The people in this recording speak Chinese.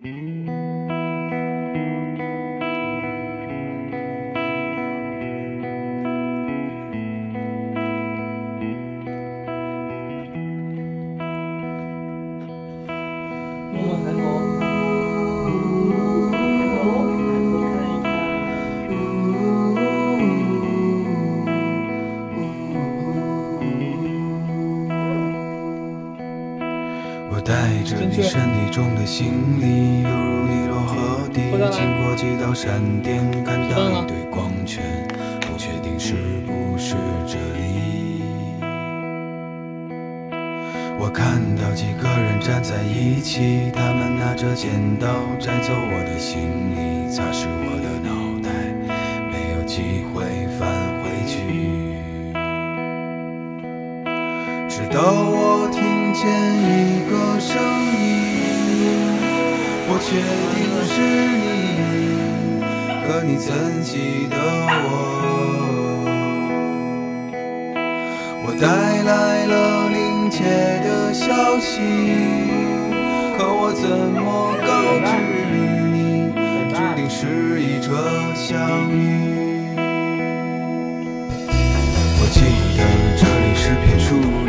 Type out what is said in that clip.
我带着你身体中的行李，犹如尼罗河底，经过几道闪电，看到一堆光圈，不确定是不是这里。我看到几个人站在一起，他们拿着剪刀摘走我的行李，擦拭我的脑袋，没有机会返回去。直到我听见一个声音，我确定是你，可你怎记得我？我带来了临界的消息，可我怎么告知你，注定是一场相遇。我记得这里是片树